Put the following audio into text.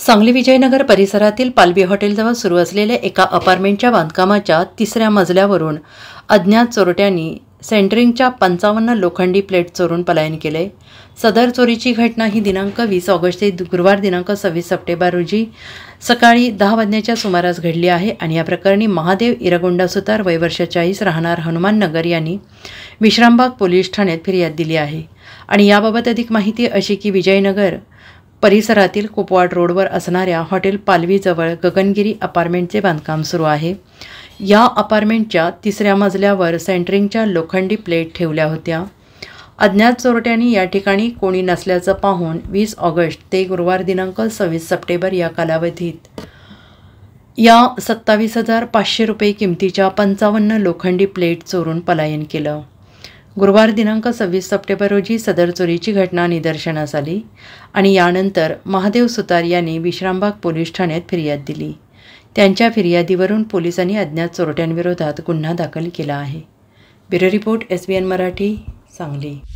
सांगली विजयनगर परिसरातील पालवी हॉटेलजवळ सुरू असलेल्या एका अपार्टमेंटच्या बांधकामाच्या 3ऱ्या मजल्यावरून अज्ञात चोरट्यांनी सेंटरिंगच्या 55 लोखंडी प्लेट चोरून पलायन केले। सदर चोरीची घटना ही दिनांक 20 ऑगस्ट ते गुरुवार दिनांक 26 सप्टेंबर रोजी सकाळी 10 वाजण्याच्या सुमारास घडली आहे आणि या प्रकरणी महादेव इरगोंडा सुतार वय वर्ष 40 राहणार हनुमान नगर यांनी विश्रामबाग पोलीस ठाण्यात फिर्याद दिली आहे। आणि याबाबत अधिक माहिती अशी की विजयनगर परिसरातील कुपवाड रोडवर असणाऱ्या हॉटेल पालवीजवळ गगनगिरी अपार्टमेंटचे बांधकाम सुरू आहे। या अपार्टमेंटच्या 3ऱ्या मजल्यावर सेंटरिंगच्या लोखंडी प्लेट ठेवल्या होत्या। अज्ञात चोरट्यांनी या ठिकाणी कोणी नसल्याचं पाहून 20 ऑगस्ट ते गुरुवार दिनांक 26 सप्टेंबर या कालावधीत या 27,500 रुपये किमतीच्या 55 लोखंडी प्लेट चोरून पलायन केलं। गुरुवार दिनांक 26 सप्टेंबर रोजी सदर चोरीची घटना निदर्शनास आली आणि यानंतर महादेव सुतार यांनी विश्रामबाग पोलीस ठाण्यात फिर्याद दिली। त्यांच्या फिर्यादीवरून पोलिसांनी अज्ञात चोरट्यांविरोधात गुन्हा दाखल केला आहे। Bureau report SBN Marathi, Sangli.